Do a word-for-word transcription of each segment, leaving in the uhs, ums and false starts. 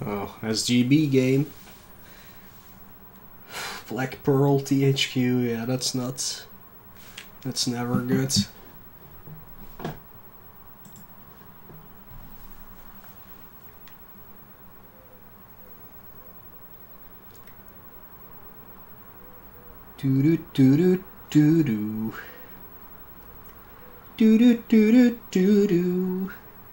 Oh, S G B game. Black Pearl T H Q, yeah, that's nuts. That's never good. Do do do do do do. Do do do do do do.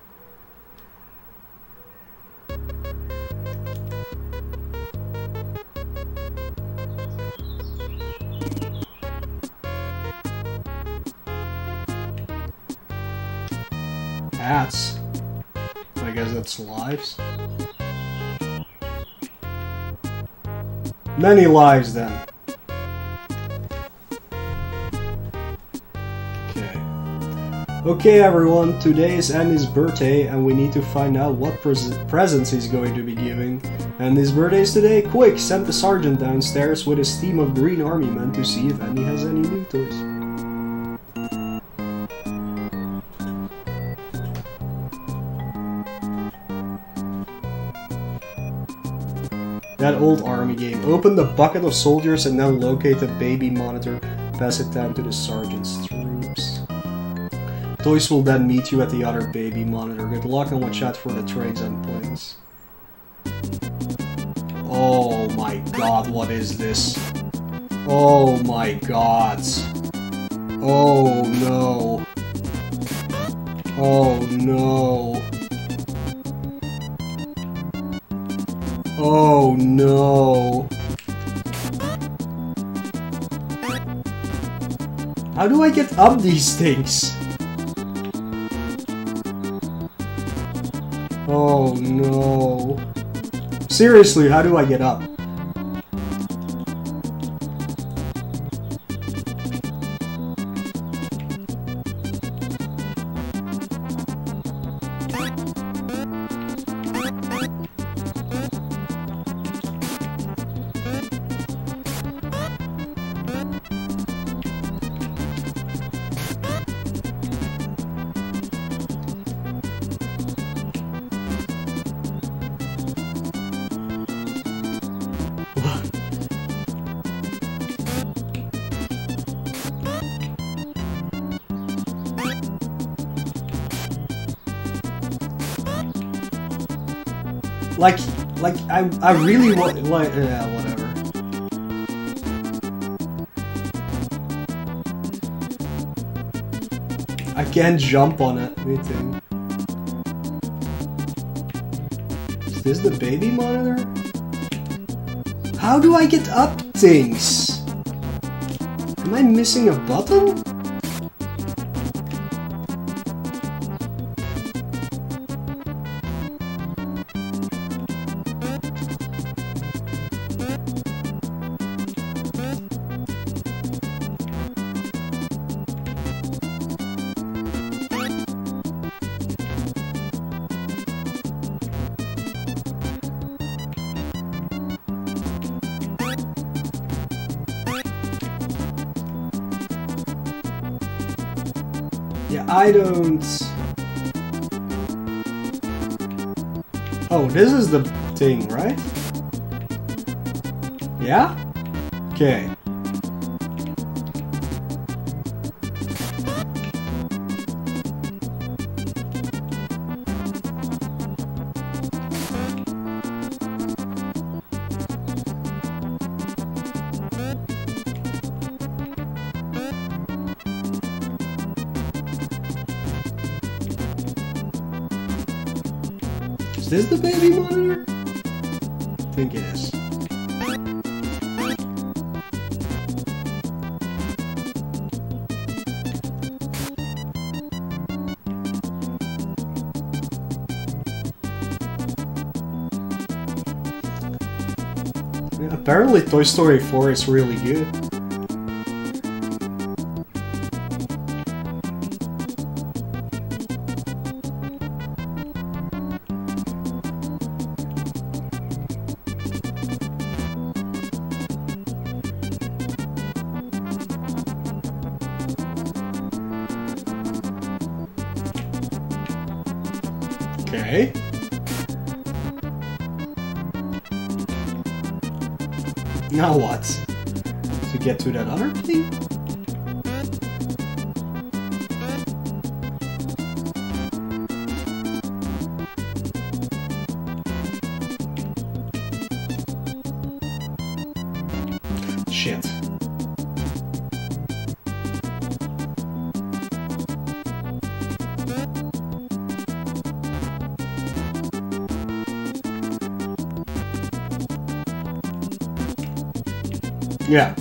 Hats. I guess that's lives. Many lives then. Okay. Okay everyone, today is Andy's birthday and we need to find out what pres presents he's going to be giving. And his birthday is today. Quick, send the sergeant downstairs with his team of green army men to see if Andy has any new toys. That old army game. Open the bucket of soldiers and then locate the baby monitor. Pass it down to the sergeant's troops. Toys will then meet you at the other baby monitor. Good luck and watch out for the trains and planes. Oh my god, what is this? Oh my god. Oh no. Oh no. Oh no. How do I get up these things? Oh no. Seriously, how do I get up? Like, like, I, I really want, like, yeah, whatever. I can't jump on it, me too. Is this the baby monitor? How do I get up things? Am I missing a button? Yeah, I don't... Oh, this is the thing, right? Yeah? Okay. Is this the baby monitor? I think it is. Yeah, apparently Toy Story four is really good. Okay. Now what? To get to that other thing? Shit. Yeah.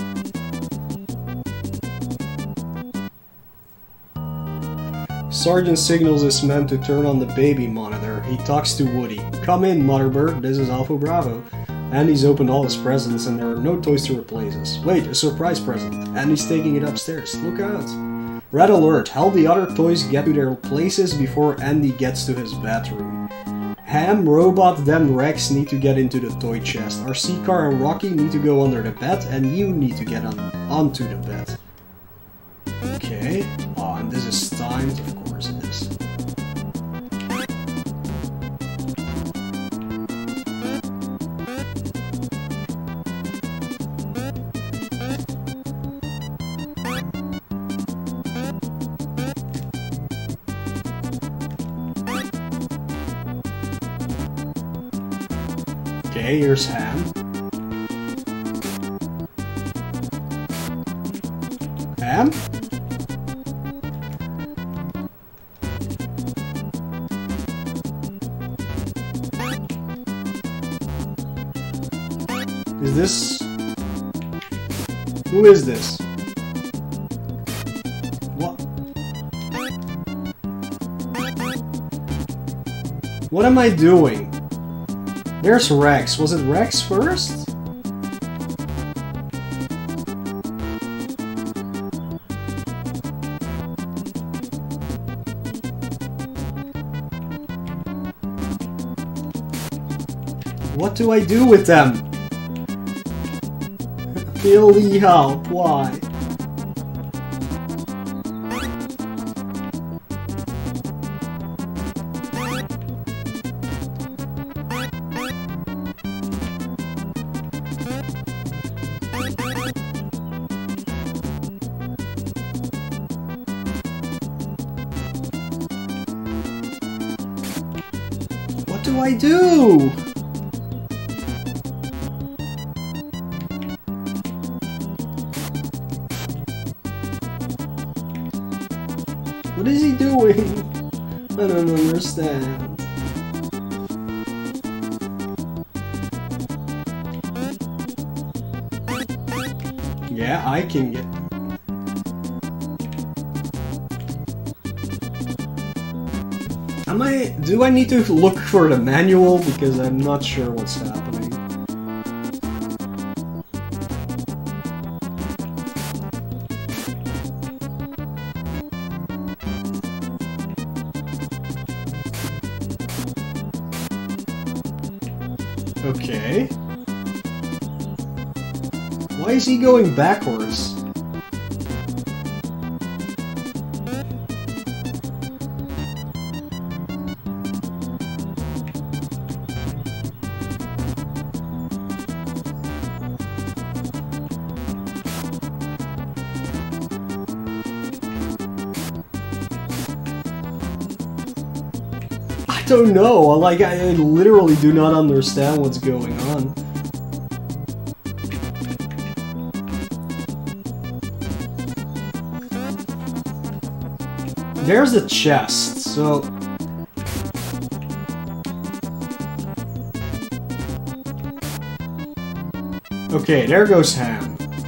Sergeant signals his men to turn on the baby monitor. He talks to Woody. Come in, Motherbird. This is Alpha Bravo. Andy's opened all his presents and there are no toys to replace us. Wait, a surprise present. Andy's taking it upstairs. Look out. Red alert. Help the other toys get to their places before Andy gets to his bedroom. Ham, Robot, then Rex need to get into the toy chest. Our C-Car and Rocky need to go under the bed, and you need to get on onto the bed. Okay. Oh, and this is timed. Of course it is. Okay, here's Ham. Ham? Is this... Who is this? What? What am I doing? There's Rex. Was it Rex first? What do I do with them? Billy, help. Why? What do I do? What is he doing? I don't understand. Yeah, I can get... Am I... Do I need to look for the manual? Because I'm not sure what's happening. Okay. Why is he going backwards? I don't know, like, I literally do not understand what's going on. There's a chest, so... Okay, there goes Ham.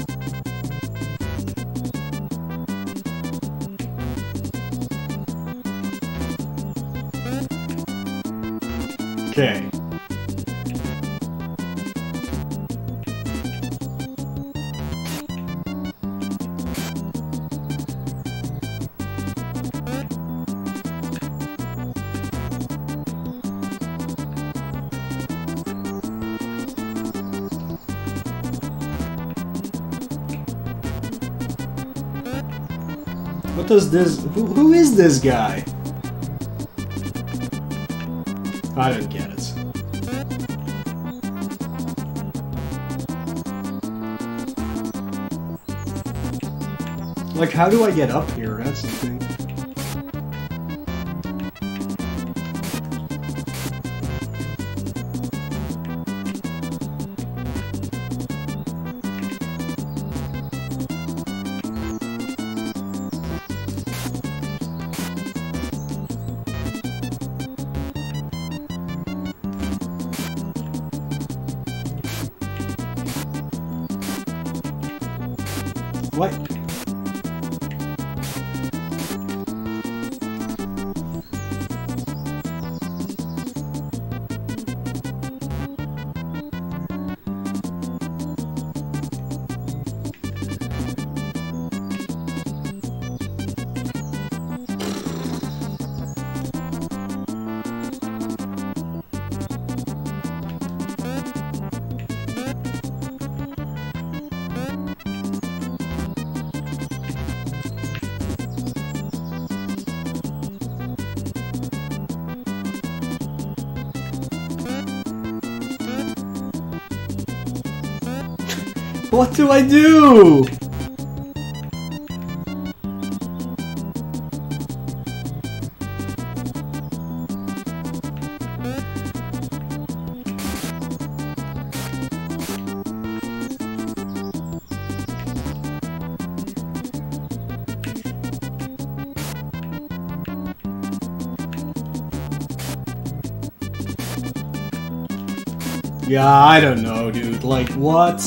Okay. What does this... Who, who is this guy? I don't get it. Like, how do I get up here? That's the thing. What? What do I do? Yeah, I don't know, dude. Like, what?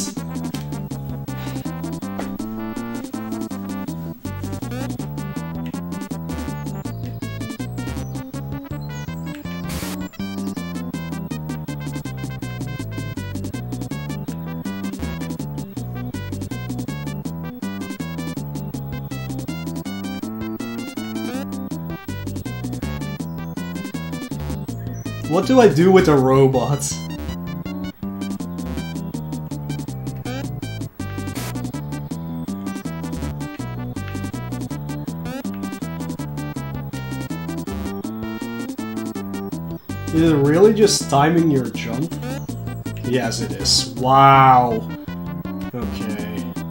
What do I do with the robots? Is it really just timing your jump? Yes, it is. Wow. Okay.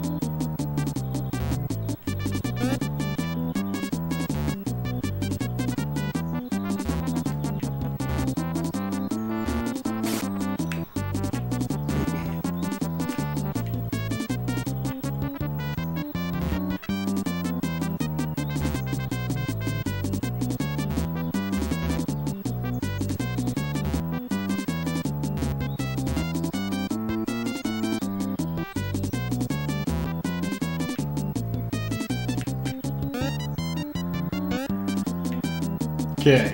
Okay.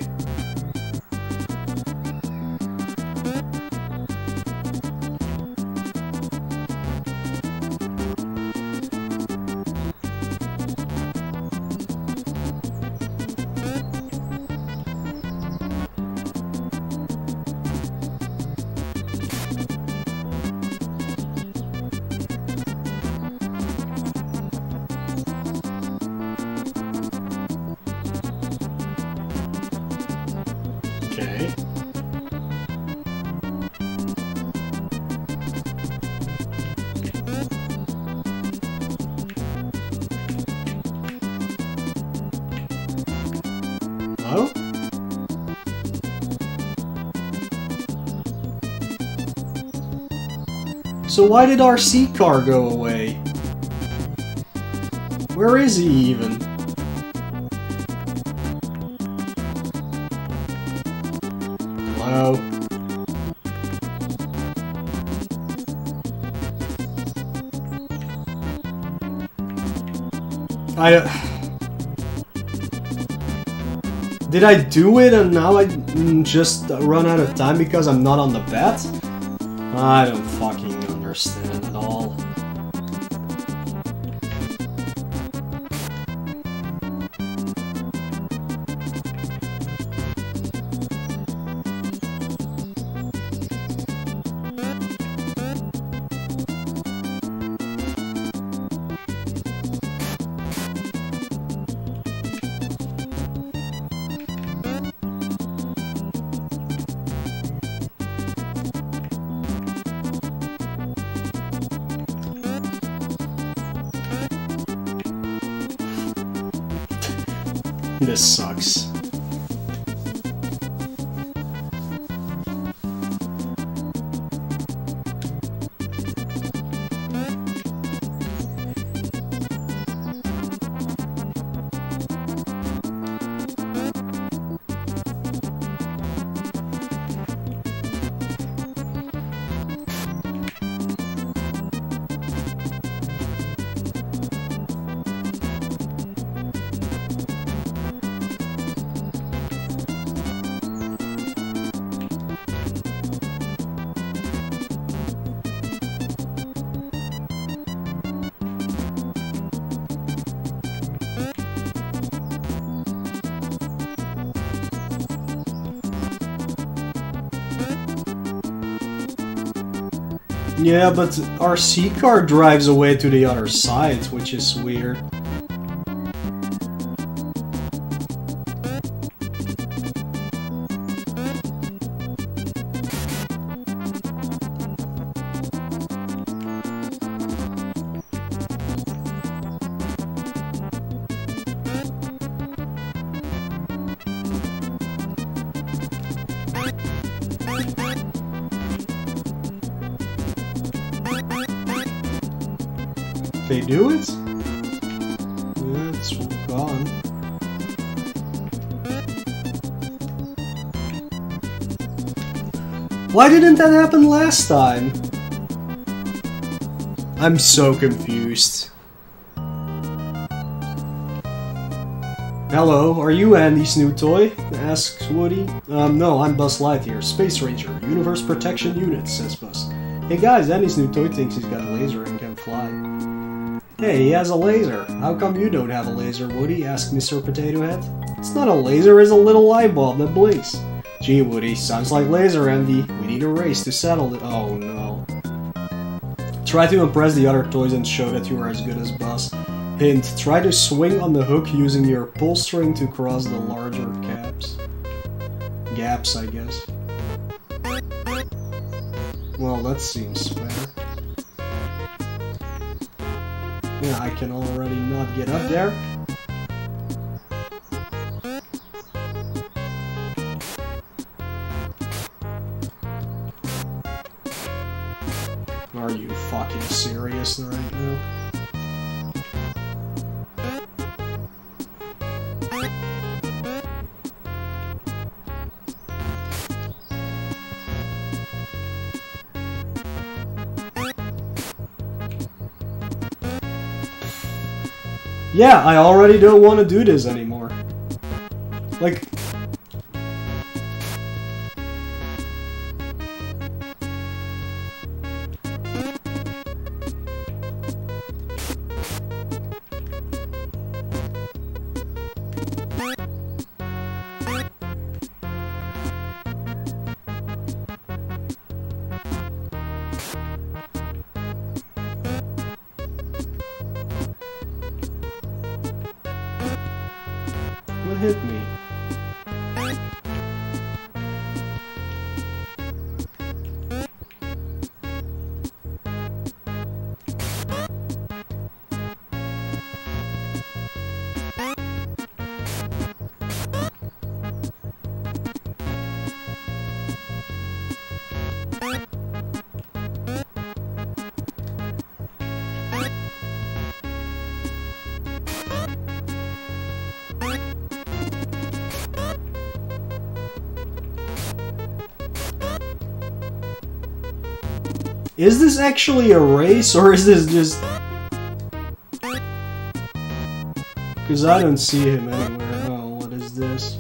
Okay. Hello? So why did our C car go away? Where is he even? Hello? I... Uh, did I do it and now I just run out of time because I'm not on the bet? I don't fucking understand at all. This sucks. Yeah, but our C car drives away to the other side, which is weird. They do it? Yeah, it's gone. Why didn't that happen last time? I'm so confused. Hello, are you Andy's new toy? Asks Woody. Um, no, I'm Buzz Lightyear, Space Ranger, Universe Protection Unit, says Buzz. Hey guys, Andy's new toy thinks he's got a laser and can fly. Hey, he has a laser. How come you don't have a laser, Woody? Asked Mister Potato Head. It's not a laser, it's a little light bulb that blinks. Gee, Woody, sounds like laser envy. We need a race to settle it. Oh no. Try to impress the other toys and show that you are as good as Buzz. Hint, try to swing on the hook using your pull string to cross the larger gaps. Gaps, I guess. Well, that seems fair. Yeah, I can already not get up there. Are you fucking serious right now? Yeah, I already don't want to do this anymore. Like... What hit me? Is this actually a race, or is this just... Because I don't see him anywhere. Oh, what is this?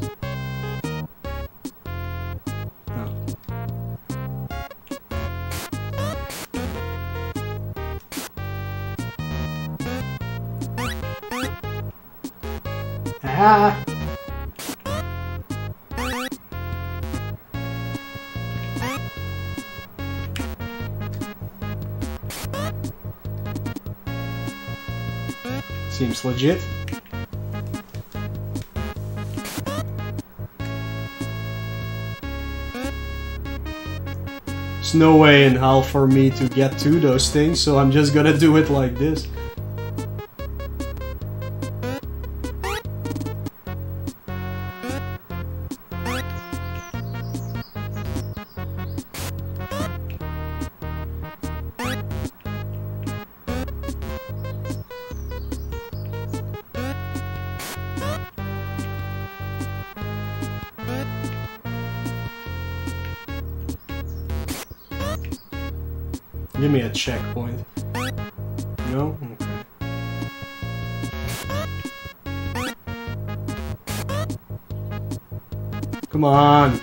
Oh. Ah! Seems legit. There's no way in hell for me to get to those things, so I'm just gonna do it like this. Give me a checkpoint. No? Okay. Come on!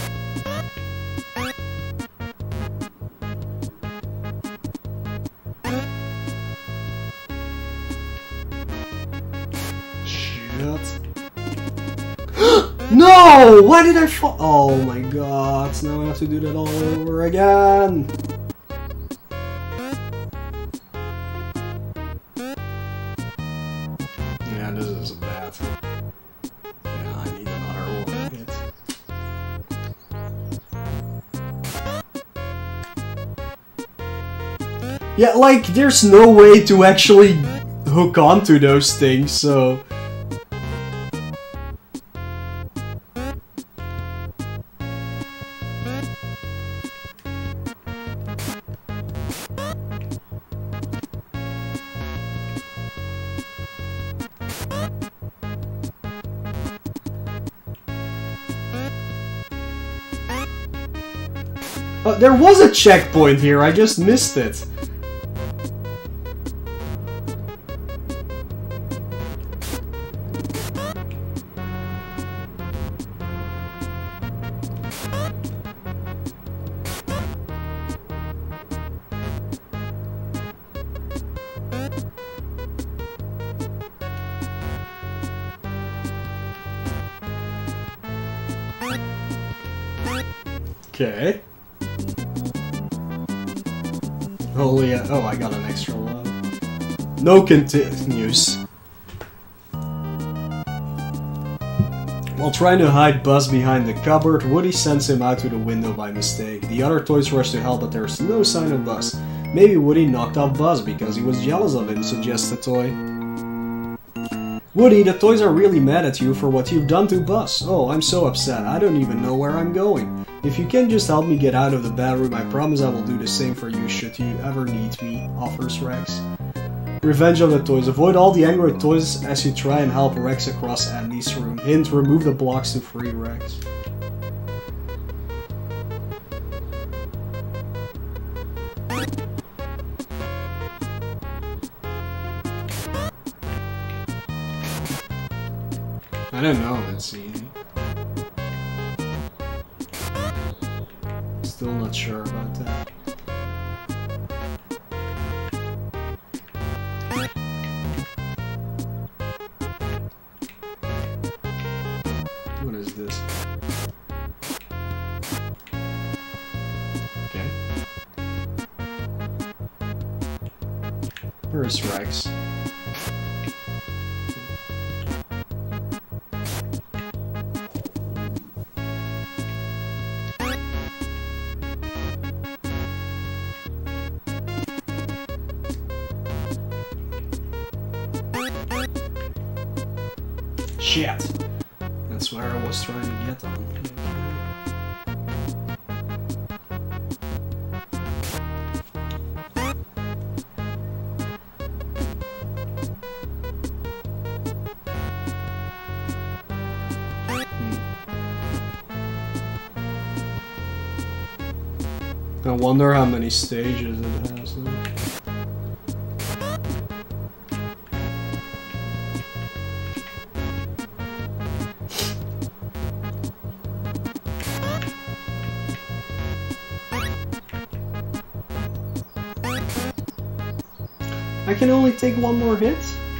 Shit. No! Why did I fall? Oh my god, now I have to do that all over again! Yeah, this is bad. Yeah, I need another one hit. Yeah, like, there's no way to actually hook onto those things, so... Uh, there was a checkpoint here, I just missed it. Okay. Holy, uh, oh, I got an extra love. No continues. While trying to hide Buzz behind the cupboard, Woody sends him out to the window by mistake. The other toys rush to help, but there's no sign of Buzz. Maybe Woody knocked out Buzz because he was jealous of him, suggests the toy. Woody, the toys are really mad at you for what you've done to Buzz. Oh, I'm so upset, I don't even know where I'm going. If you can just help me get out of the bedroom, I promise I will do the same for you should you ever need me, offers Rex. Revenge of the toys. Avoid all the angry toys as you try and help Rex across Andy's room. Hint, remove the blocks to free Rex. I don't know, let's see. Still not sure about that. What is this? Okay. Where is Rex? Shit! That's where I was trying to get on. Hmm. I wonder how many stages it has though. I can only take one more hit?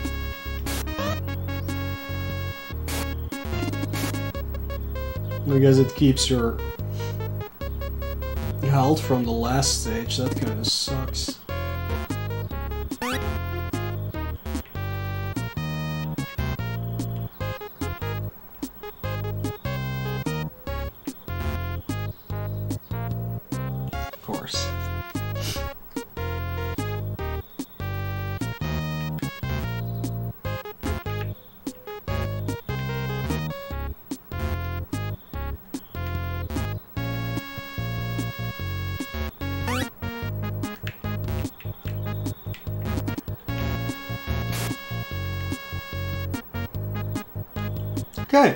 I guess it keeps your health from the last stage, that kinda sucks. Of course. Okay.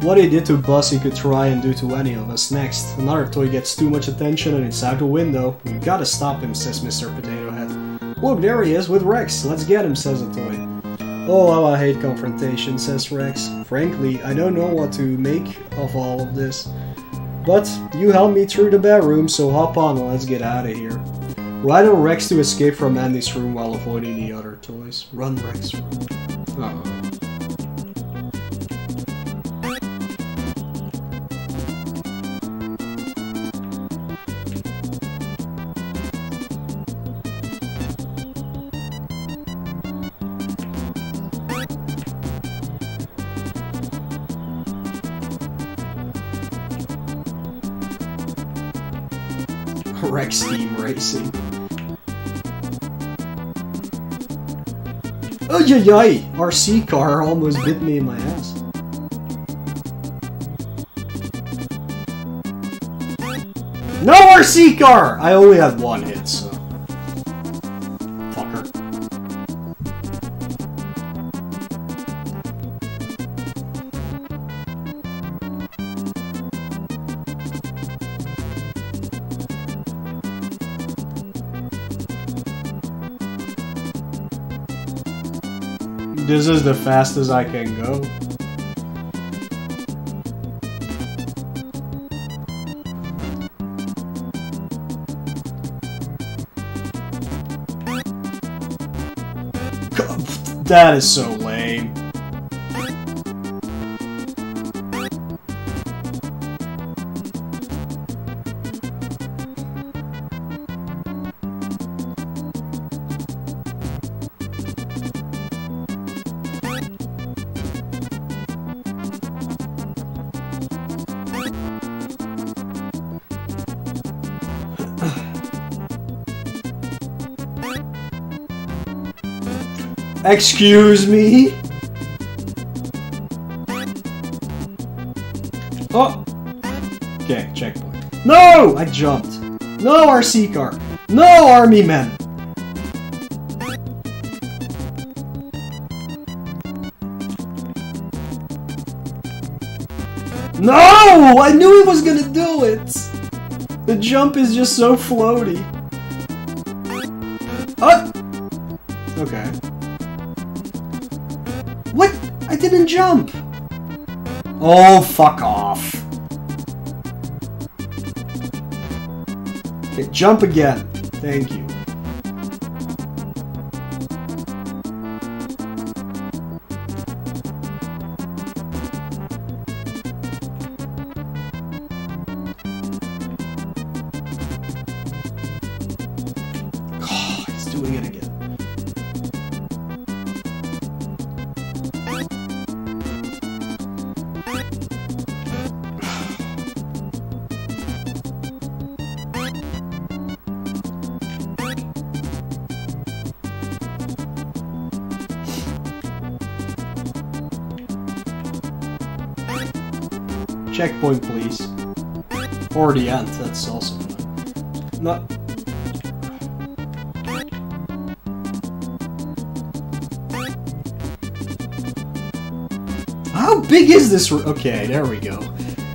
What he did to Buzz he could try and do to any of us. Next, another toy gets too much attention and it's out the window. We gotta stop him, says Mister Potato Head. Look, there he is with Rex. Let's get him, says the toy. Oh, how I hate confrontation, says Rex. Frankly, I don't know what to make of all of this. But you helped me through the bedroom, so hop on and let's get out of here. Ride on Rex to escape from Andy's room while avoiding the other toys. Run, Rex. Uh-oh. Rex Team Racing. Oh yeah, yeah! R C car almost bit me in my ass. No R C car! I only had one hit, so... Fucker. This is the fastest I can go. That is so lame. Excuse me? Oh! Okay, checkpoint. No! I jumped. No R C car. No army men. No! I knew he was gonna do it! The jump is just so floaty. Oh! Okay. What? I didn't jump! Oh, fuck off. Okay, jump again. Thank you. Oh, he's doing it again. Checkpoint, please. Or the end, that's also fine. No. How big is this? Okay, there we go.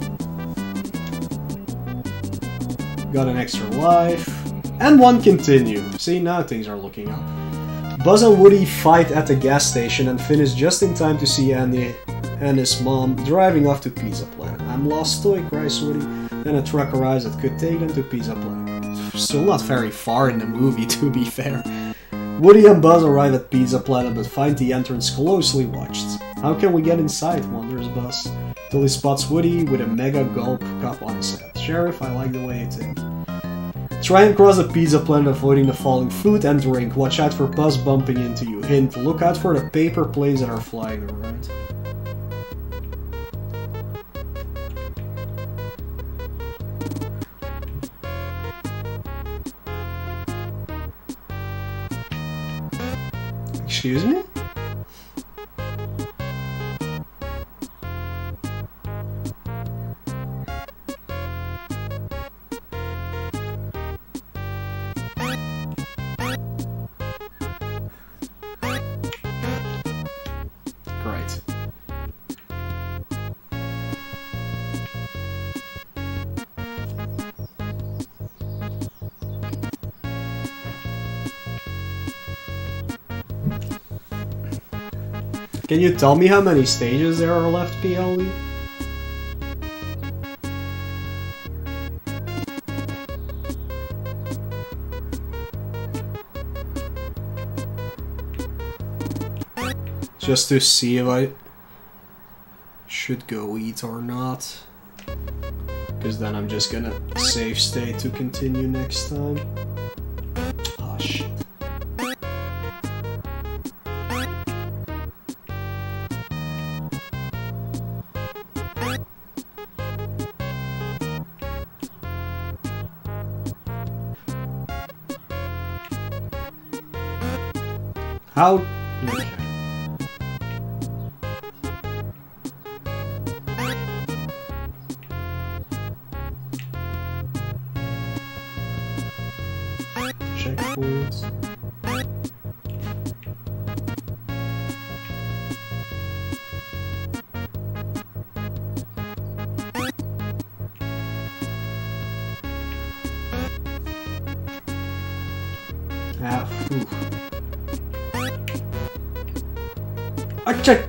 Got an extra life. And one continue. See, now things are looking up. Buzz and Woody fight at the gas station and finish just in time to see Andy and his mom driving off to Pizza Planet. I'm lost, toy, cries Woody. Then a truck arrives that could take them to Pizza Planet. Still not very far in the movie, to be fair. Woody and Buzz arrive at Pizza Planet but find the entrance closely watched. How can we get inside, wonders Buzz. Till he spots Woody with a mega gulp cup on his head. Sheriff, I like the way you think. Try and cross the Pizza Planet avoiding the falling food and drink. Watch out for Buzz bumping into you. Hint, look out for the paper planes that are flying around. Excuse me? Great. Can you tell me how many stages there are left, P L D? Just to see if I should go eat or not. Because then I'm just gonna save state to continue next time. Ah, shit. How? Okay. Checkpoints. Ah, phew. I check.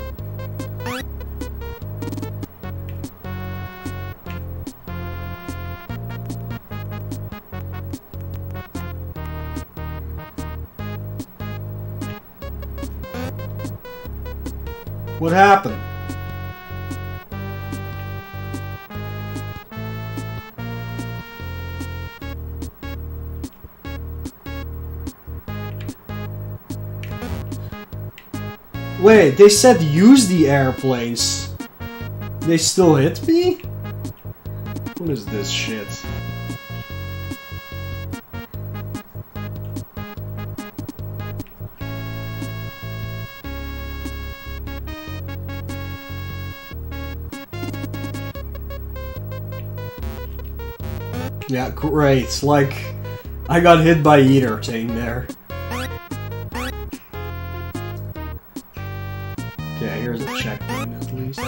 What happened? Wait, they said use the airplanes. They still hit me? What is this shit? Yeah, great. Like, I got hit by either thing there. Okay, here's a checkpoint at least.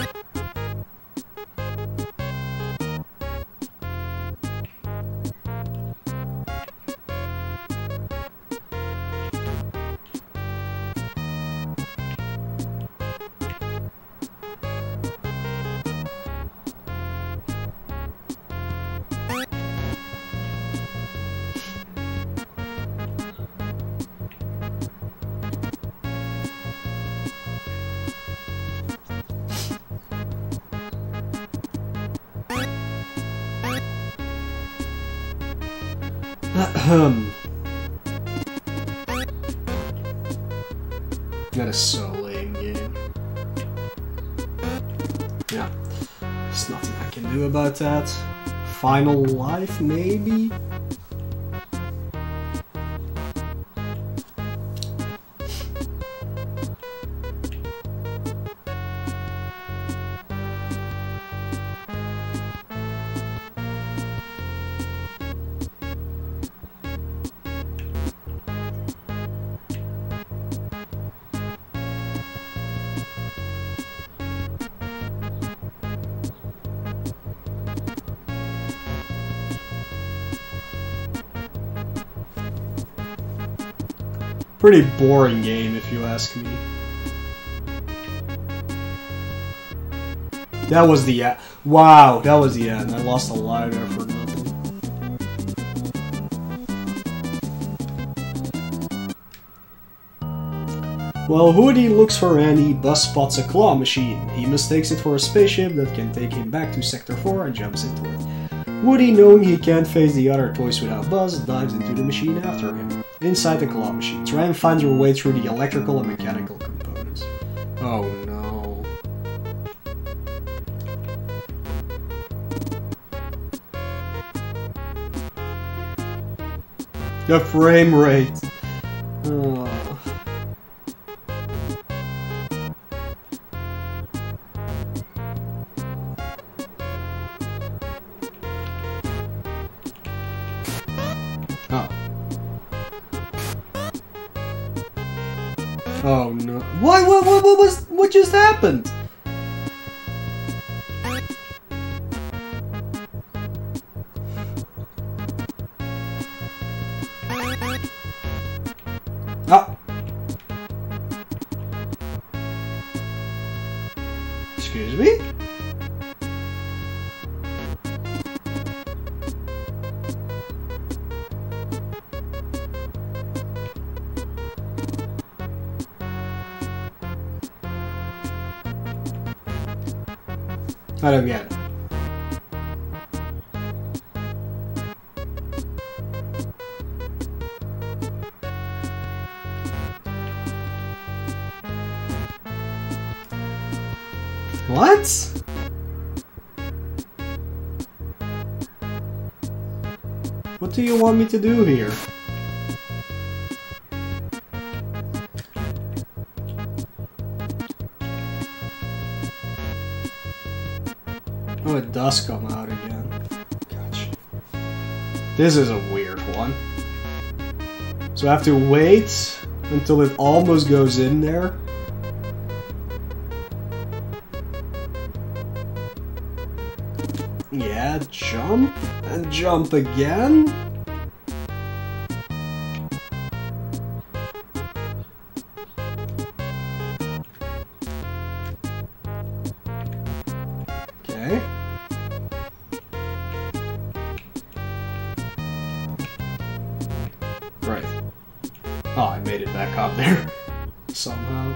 Ahem. That is so lame, game. Yeah, there's nothing I can do about that. Final life, maybe? Pretty boring game, if you ask me. That was the end. Wow, that was the end. I lost a lot there for nothing. While Woody looks for Andy, Buzz spots a claw machine. He mistakes it for a spaceship that can take him back to Sector four and jumps into it. Woody, knowing he can't face the other toys without Buzz, dives into the machine after him. Inside the claw machine, try and find your way through the electrical and mechanical components. Oh no. The frame rate. Oh. Oh. Oh no. What, what, what, what was, what just happened? Ah. Excuse me? I don't get it. What? What do you want me to do here? Oh, it does come out again. Gotcha. This is a weird one. So I have to wait until it almost goes in there. Yeah, jump and jump again. Okay. Right. Oh, I made it back up there somehow.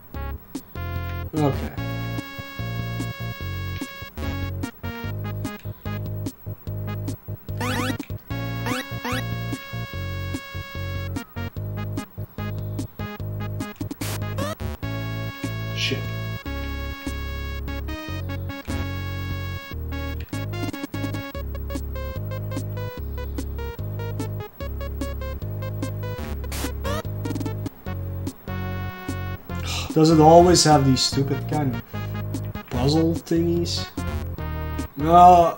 Okay. Shit. Does it always have these stupid kind of puzzle thingies? No.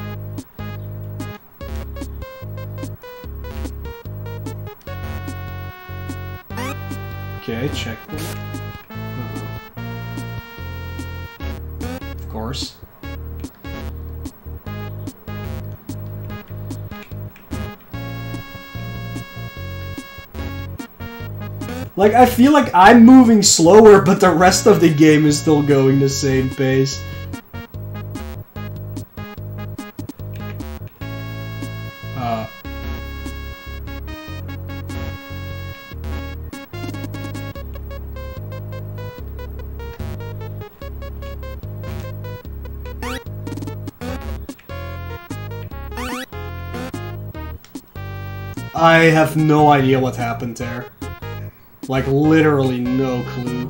Okay, checkpoint. Uh-oh. Of course. Like, I feel like I'm moving slower, but the rest of the game is still going the same pace. Uh. I have no idea what happened there. Like, literally no clue.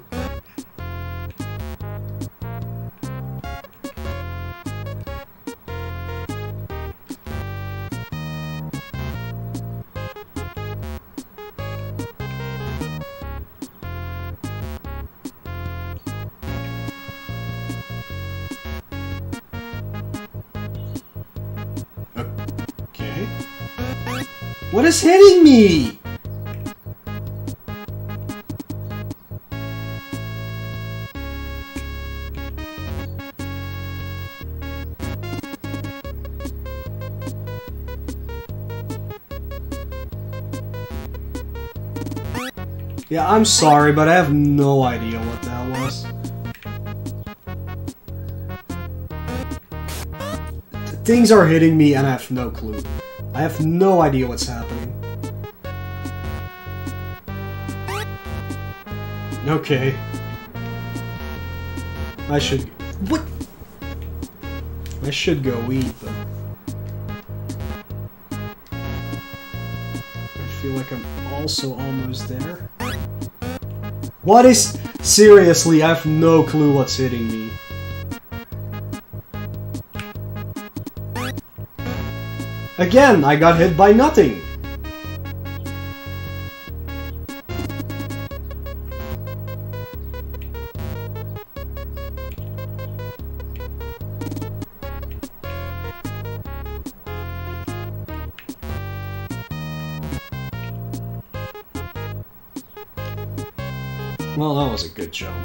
Okay. What is hitting me? Yeah, I'm sorry, but I have no idea what that was. Things are hitting me and I have no clue. I have no idea what's happening. Okay. I should... What? I should go eat, but... I feel like I'm also almost there. What is... Seriously, I have no clue what's hitting me. Again, I got hit by nothing. Well, that was a good jump.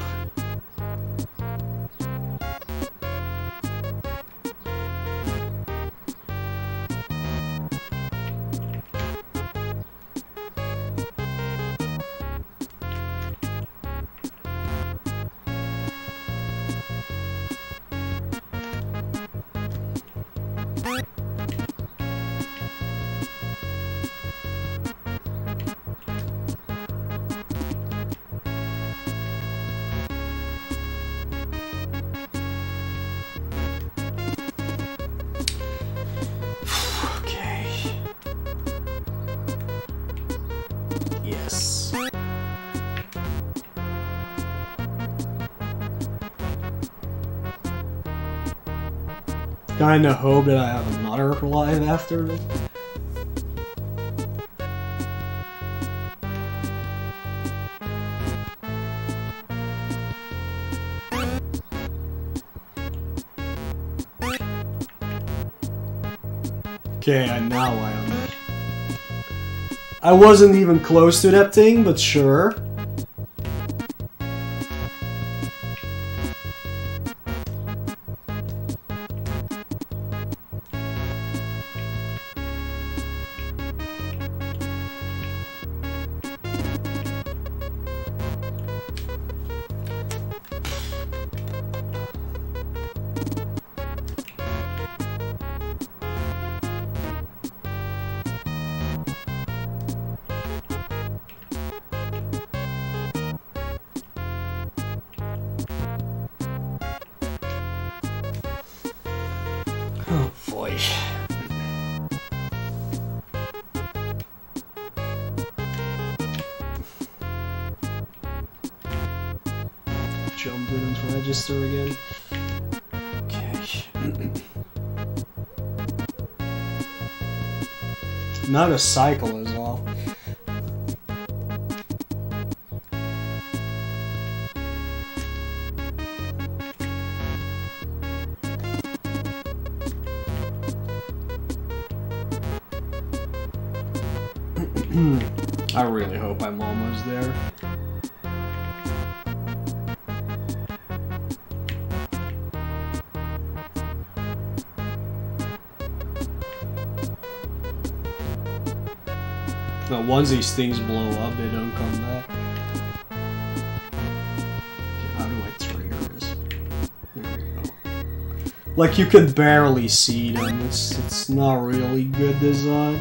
Kinda hope that I have another life after it. Okay, and now I am. I wasn't even close to that thing, but sure. Jump didn't register again. Okay. Now the cycle is off. I really hope I'm almost there. Now, once these things blow up, they don't come back. Okay, how do I trigger this? There we go. Like, you can barely see them. It's, it's not really good design.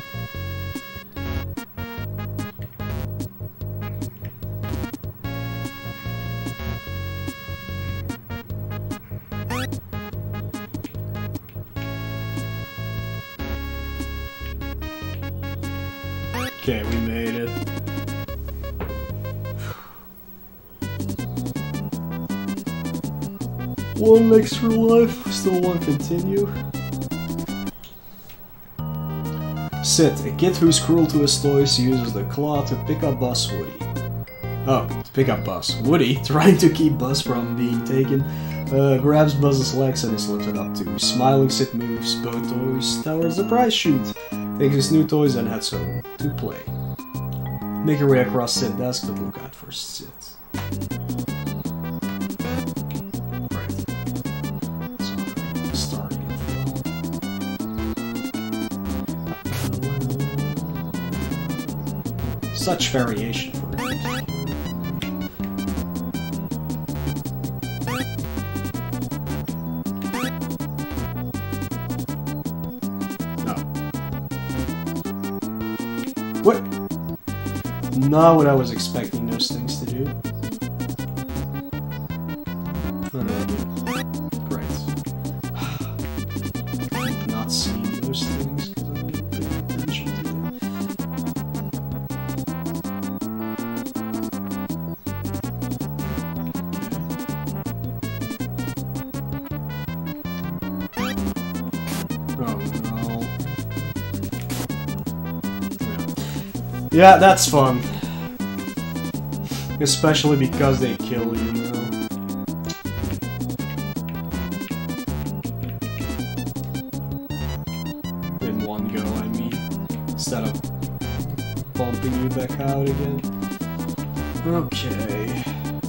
Okay, we made it. One extra life, still one continue. Sid, a kid who's cruel to his toys, uses the claw to pick up Buzz Woody. Oh, to pick up Buzz. Woody, trying to keep Buzz from being taken, uh, grabs Buzz's legs and is lifted up too. Smiling, Sid moves both toys towards the prize chute, takes his new toys and heads home to play. Make your way across Sid's desk, but look out for Sid. Right. So, starting off well. Such variation for it. What? Not what I was expecting those things to do. What do I do? Great. I've not seen those things because I didn't pay attention to them. Oh no. Yeah, that's fun. Especially because they kill you, you know. In one go, I mean. Instead of bumping you back out again. Okay.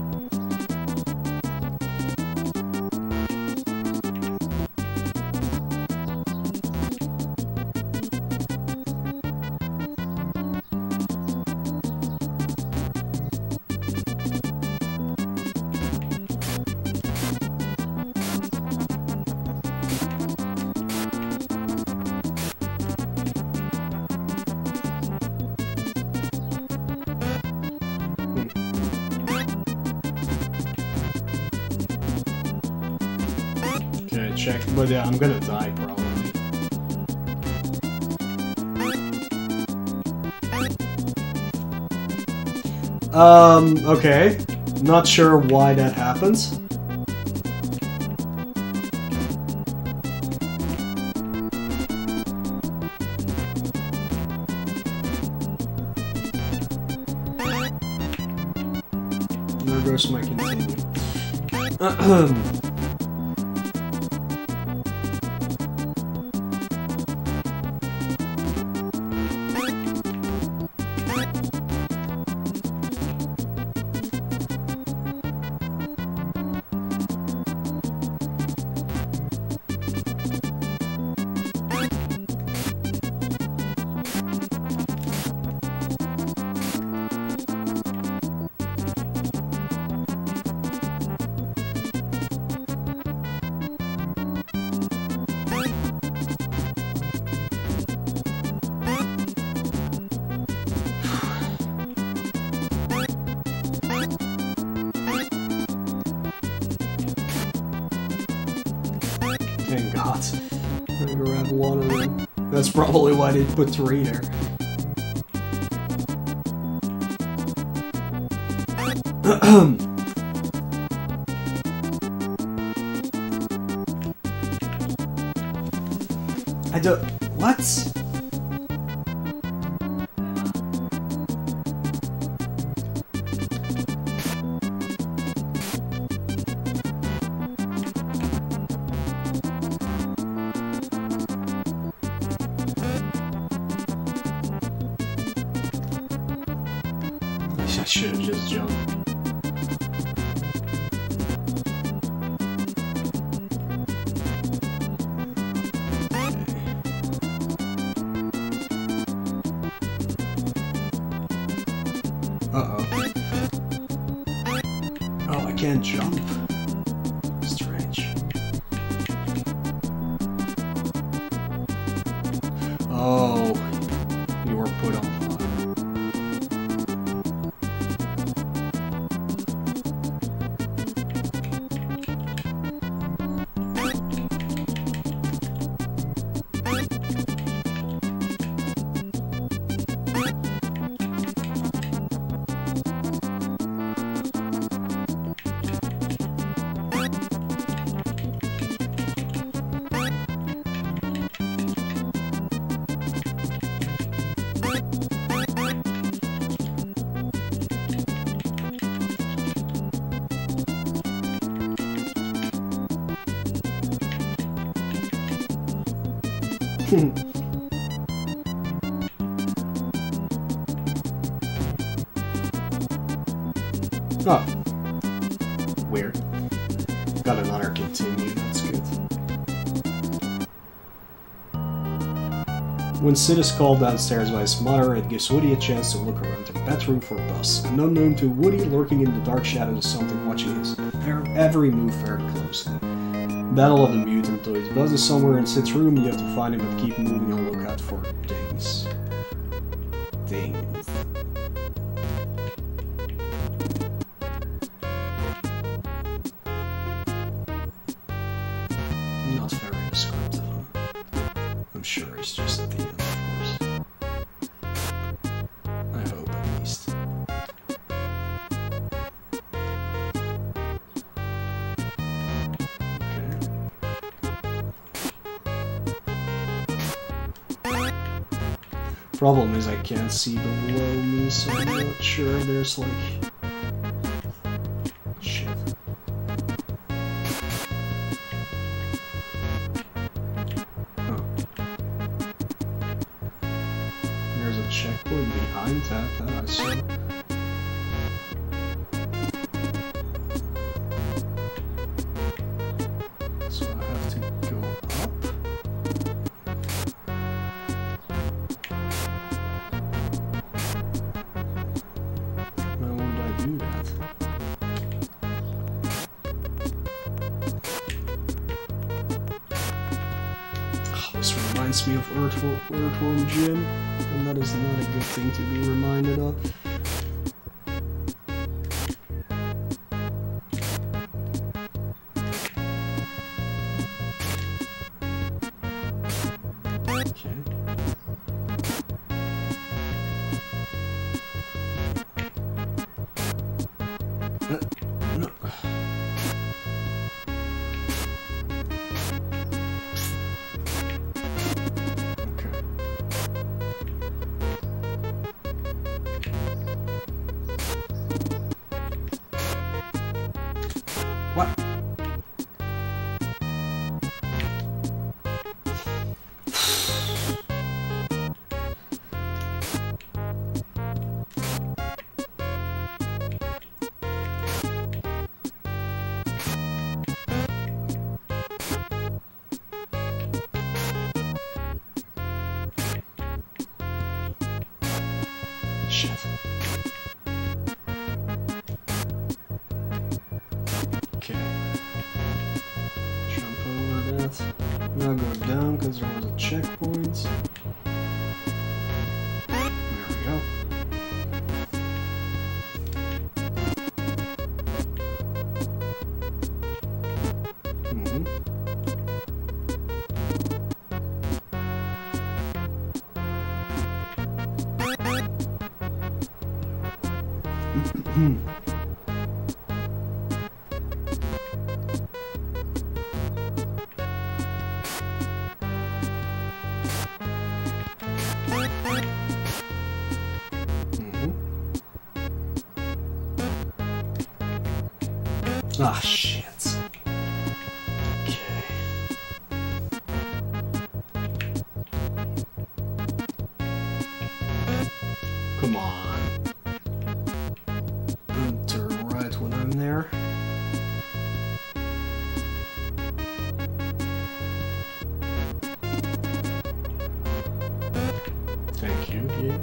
Check, but yeah, I'm gonna die probably. Um, okay. Not sure why that happens. There goes my continue. Thank God. I'm gonna grab one of them. That's probably why they put three there. I don't... What? I should have just jumped. Uh-oh. Oh, I can't jump. Strange. Oh, you were put on fire. Oh. Weird. Got another continue, that's good. When Sid is called downstairs by his mother, it gives Woody a chance to look around the bedroom for Buzz. And unknown to Woody, lurking in the dark shadows is something watching his every move very closely. Battle of the Mutant Toys. Buzz is somewhere in Sid's room, you have to find him but keep moving and look out for things. Things. Not very descriptive, huh? I'm sure it's just at the end, of course. I hope, at least. Okay. Problem is I can't see below me, so I'm not sure there's like... Shit. There's a checkpoint behind that, that I saw. So I have to go up. Why would I do that? Oh, this reminds me of Earthworm, Earthworm Jim. And that is not a good thing to be reminded of. Okay. Uh, no. Now go down because there was a checkpoint. There we go. Mm-hmm. Ah, shit. Okay. Come on. And turn right when I'm there. Thank you, yeah.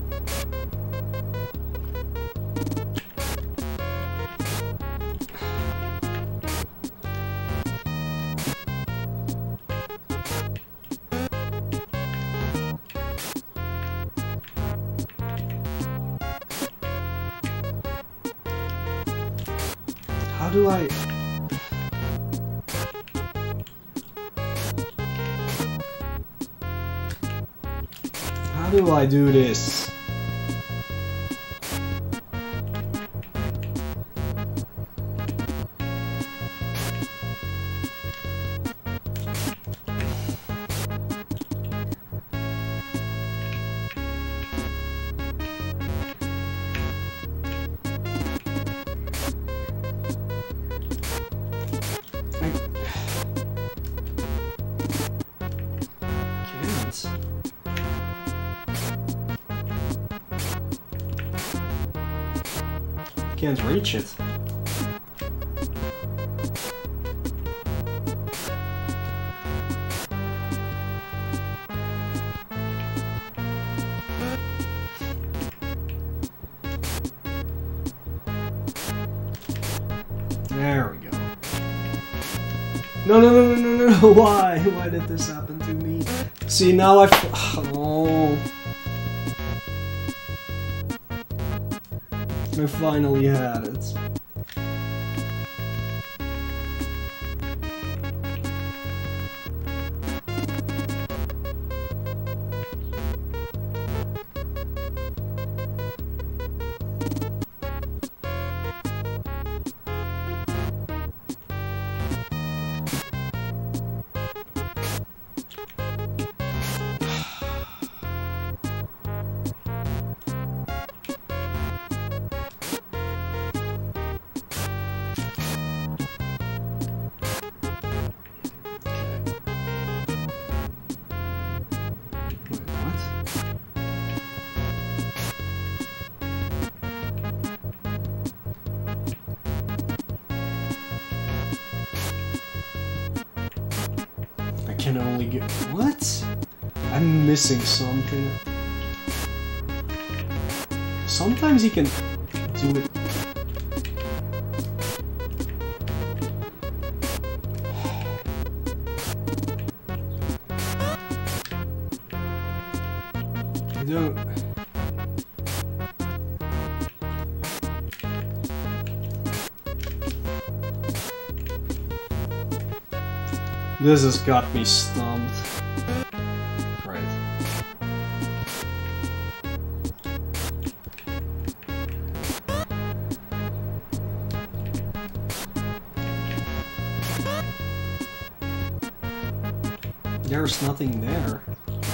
How do I... How do I do this? Can't reach it. There we go. No, no, no, no, no, no, why? Why did this happen to me? See, now I f- oh. I finally had it. Can only get what? I'm missing something. Sometimes you can do it. I don't. This has got me stumped. Right. There's nothing there.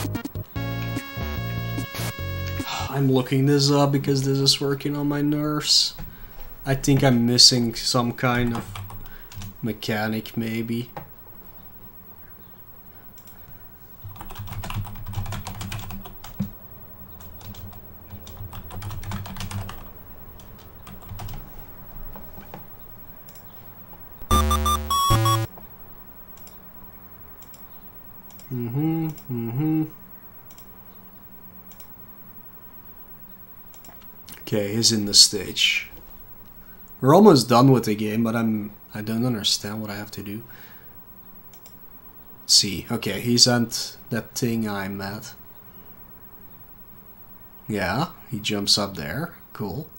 I'm looking this up because this is working on my nerves. I think I'm missing some kind of mechanic, maybe. Mm-hmm, mm-hmm. Okay, he's in the stage. We're almost done with the game, but I'm I don't understand what I have to do. see. Okay, he sent that thing I'm at. Yeah, he jumps up there. Cool.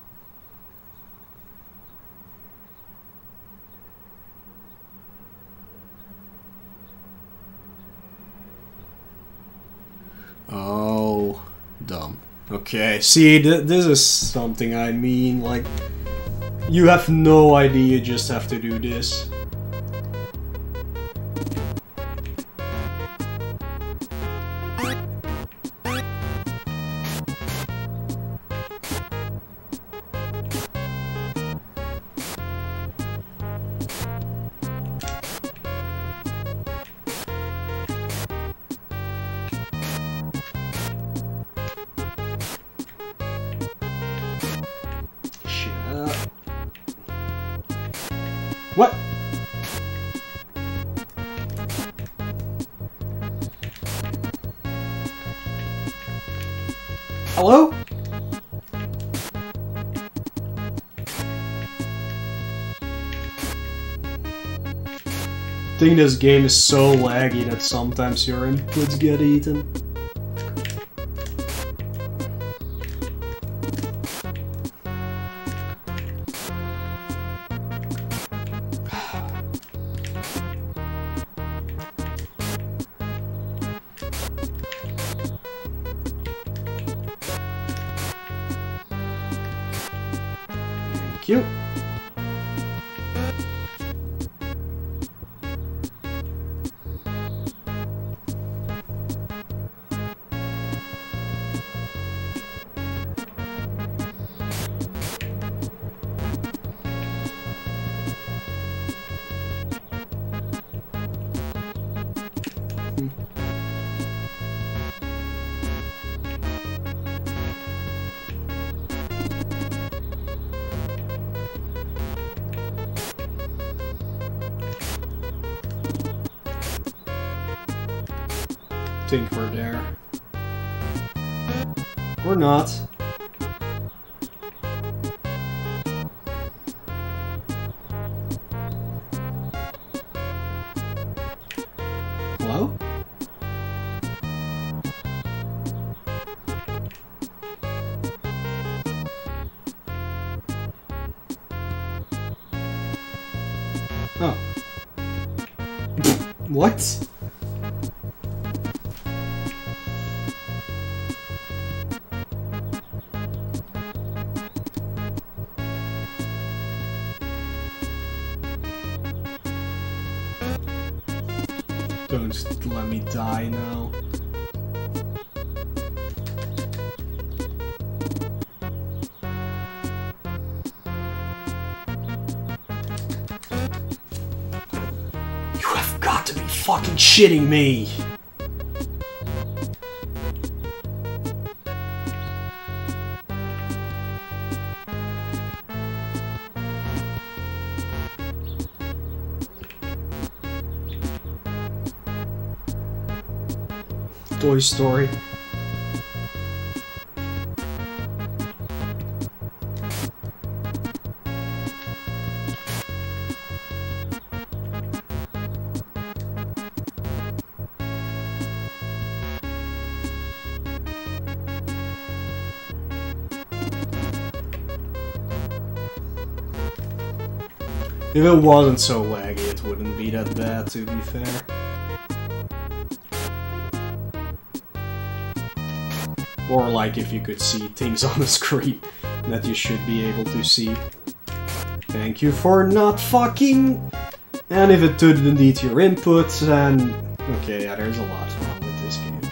Oh, dumb. Okay, see, th this is something I mean, like, you have no idea, you just have to do this. What? Hello? I think this game is so laggy that sometimes your inputs get eaten. Cute. I think we're there. Or not. Hello? Oh. What? Don't let me die now. You have got to be fucking shitting me! Toy Story. If it wasn't so laggy, it wouldn't be that bad, to be fair. Or like if you could see things on the screen that you should be able to see. Thank you for not fucking... And if it didn't eat your inputs, then... Okay, yeah, there's a lot wrong with this game.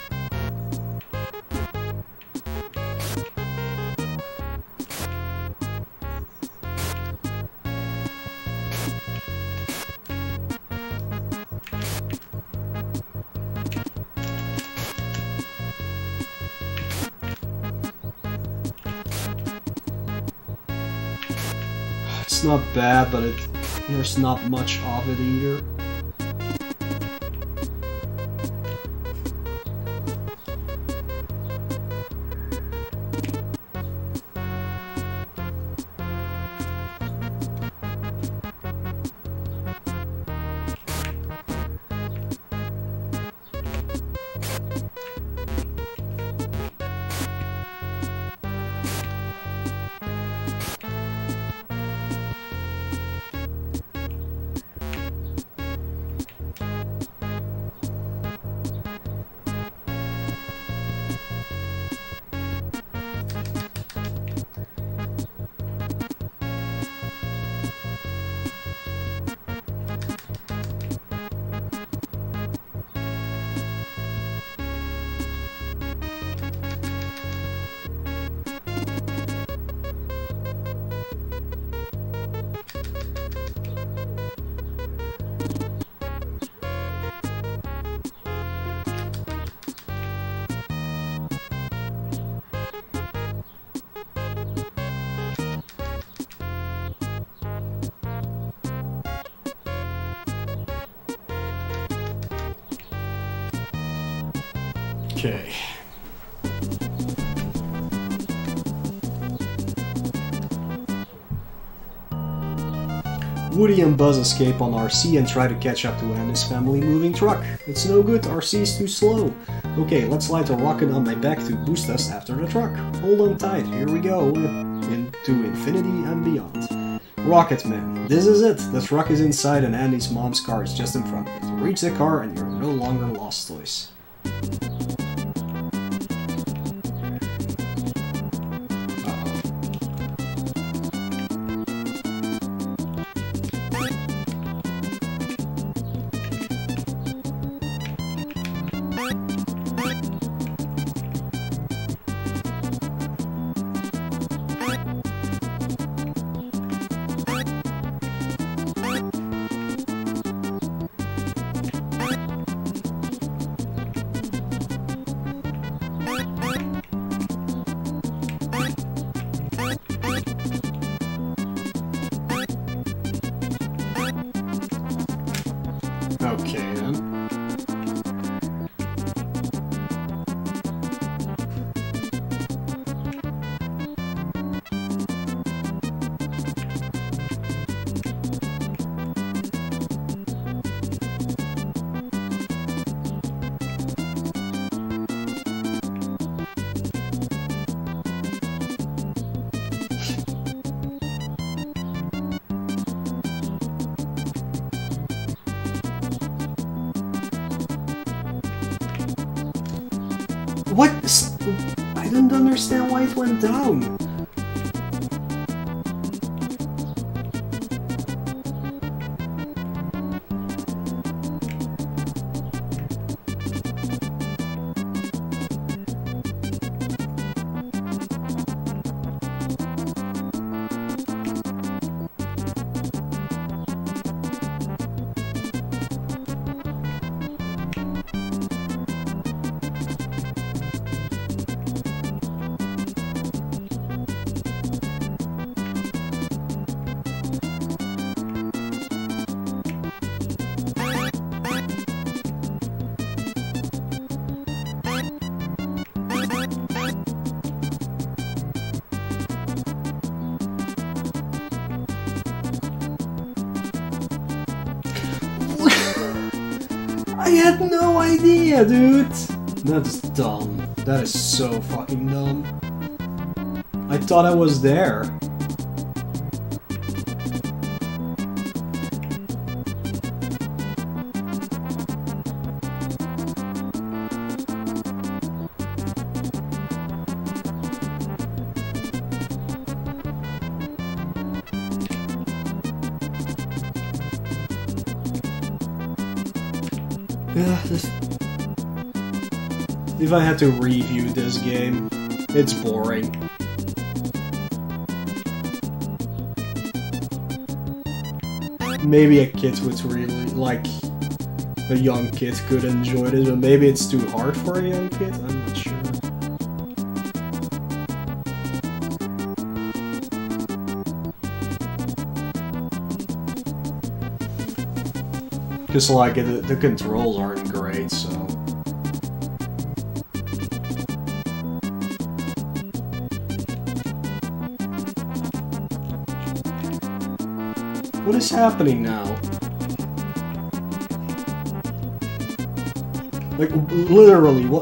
It's not bad, but it, there's not much of it either. Okay. Woody and Buzz escape on R C and try to catch up to Andy's family moving truck. It's no good, R C's too slow. Okay, let's light a rocket on my back to boost us after the truck. Hold on tight, here we go, into infinity and beyond. Rocket Man, this is it. The truck is inside and Andy's mom's car is just in front of it. Reach the car and you're no longer lost, toys. Okay, then. What? I didn't understand why it went down. I had no idea, dude! That's dumb. That is so fucking dumb. I thought I was there. Yeah, this... If I had to review this game, it's boring. Maybe a kid would really, like, a young kid could enjoy this, but maybe it's too hard for a young kid, I'm not sure. Because, like, the, the controls aren't great, so... What is happening now? Like, literally, what?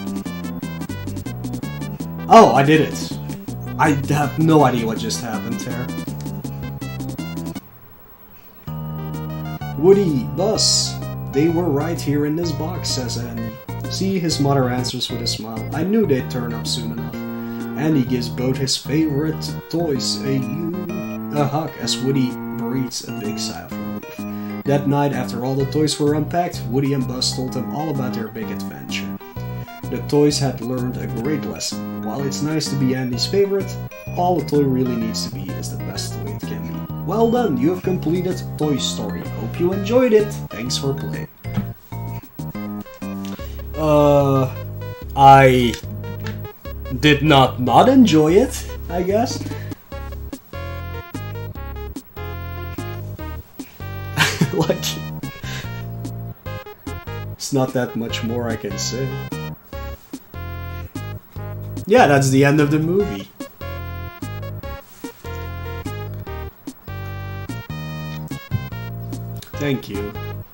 Oh, I did it. I have no idea what just happened there. Woody, Buzz, they were right here in this box, says Andy. See, his mother answers with a smile. I knew they'd turn up soon enough. Andy gives both his favorite toys a, a hug as Woody breathes a big sigh of relief. That night, after all the toys were unpacked, Woody and Buzz told them all about their big adventure. The toys had learned a great lesson. While it's nice to be Andy's favorite, all a toy really needs to be is the best toy it can be. Well done, you have completed Toy Story. Hope you enjoyed it. Thanks for playing. Uh, I did not not enjoy it, I guess. Like, it's not that much more I can say. Yeah, that's the end of the movie. Thank you.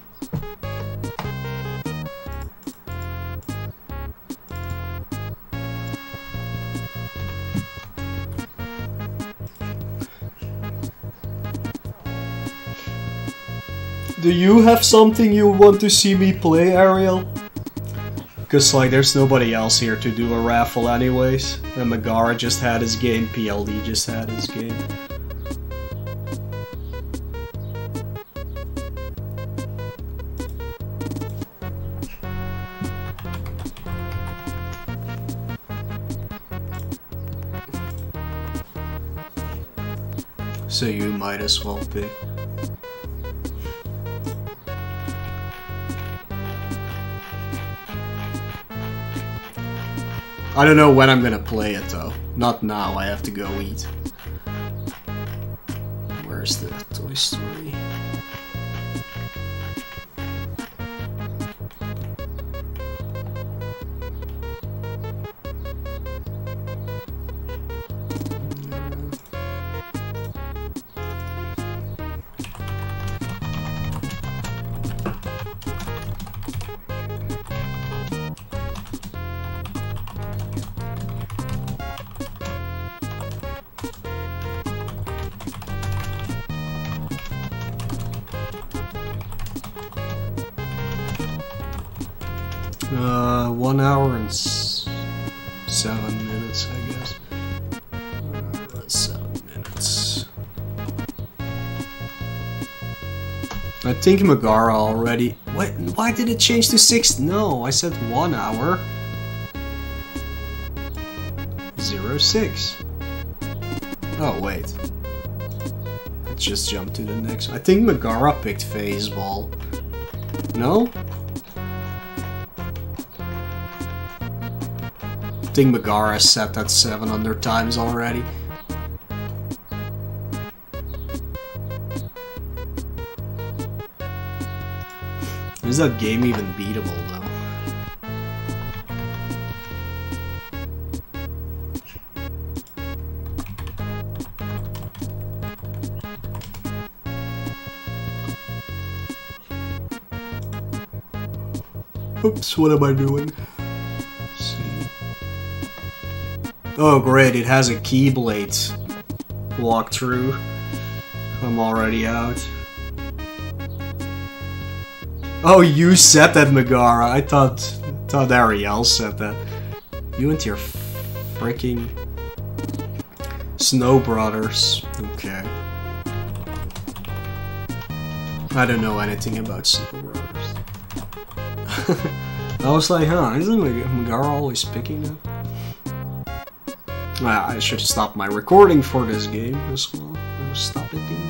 Do you have something you want to see me play, Ariel? Cause like there's nobody else here to do a raffle anyways. And Megara just had his game, P L D just had his game. So you might as well pick. I don't know when I'm gonna play it though. Not now, I have to go eat. Where's the Toy Story? Uh, one hour and s seven minutes, I guess. Uh, seven minutes. I think Megara already. What? Why did it change to six? No, I said one hour. Zero six. Oh wait. Let's just jump to the next. I think Megara picked Phase Ball. No. I think Megara set that seven hundred times already. Is that game even beatable though? Oops, what am I doing? Oh great, it has a Keyblade walkthrough. I'm already out. Oh, you said that, Megara. I thought thought Ariel said that. You and your freaking Snow Brothers. Okay. I don't know anything about Snow Brothers. I was like, huh, isn't Megara always picking that? Well, I should stop my recording for this game as well. Stop it.